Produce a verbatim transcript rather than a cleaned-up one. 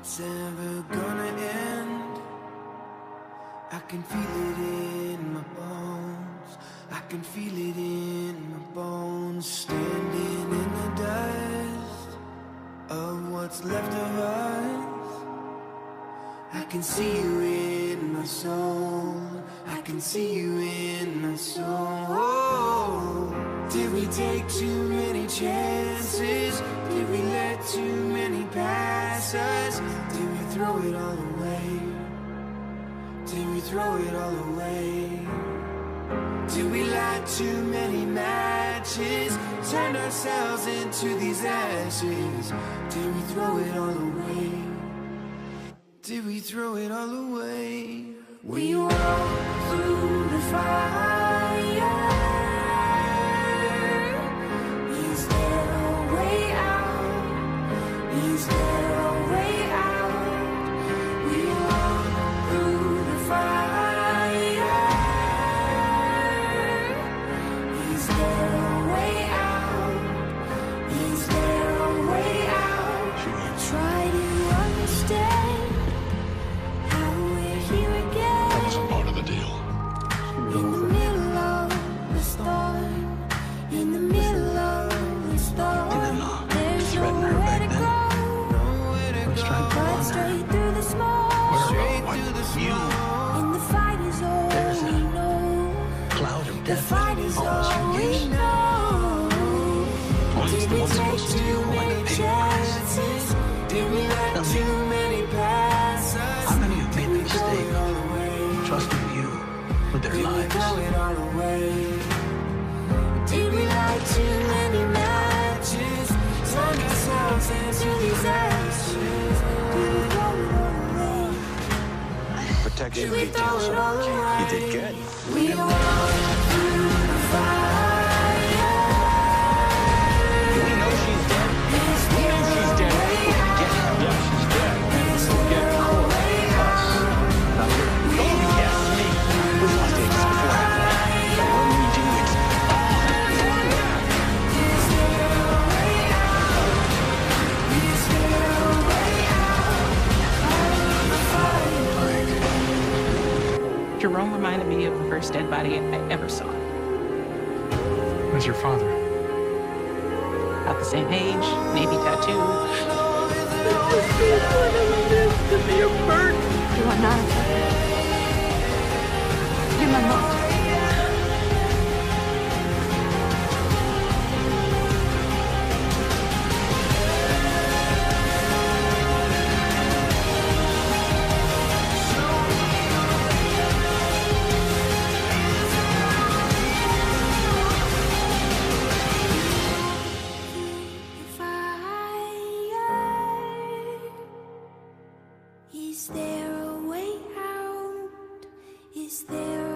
it's ever gonna end. I can feel it in my bones. I can feel it in my bones. Standing in the dust of what's left of us. I can see you in my soul. I can see you in my soul. Did we take too many chances? Did we let too many pass us? Did we throw it all away? Did we throw it all away? Did we light too many matches? Turn ourselves into these ashes? Did we throw it all away? Did we throw it all away? We walked through the fire. Is there a way out? Is there a way out? We walked through the fire. Is there a way out? Is there a way out? Try to understand how we're here again. That wasn't part of the deal. In the middle of the storm, in the middle of the storm, You didn't, uh, there's threaten her nowhere back to then? go. Nowhere to Let's go. try to But warn her. straight through the smoke, Where, uh, straight what? through the You? smoke. And the fight is all There's we a know. Cloud of The death fight that is follows all you we years. know. Only Did the we ones take closest to you too who many might pay the price. chances? Did we let Tell me, too many pass us? how many have made the Did we throw mistake it all away? of trusting you with their Did we lives? throw it all away? Did we light too many matches? Turn ourselves into these ashes? Did we throw it all away? Protection Did we throw details. it all away? You did good. We walked through the fire. Do we know she's dead? Is We know there she's a dead. way We can get her. out? Yeah, she's dead. Is there a way out? Not here. Oh, yes, me. We must take this before happening. And when we do, it's Is there a way out? Is there a way out? Out of the fire. Jerome reminded me of the first dead body I ever saw. Where's your father? About the same age, maybe tattooed. You are not afraid. You're my mother. Is there a way out? Is there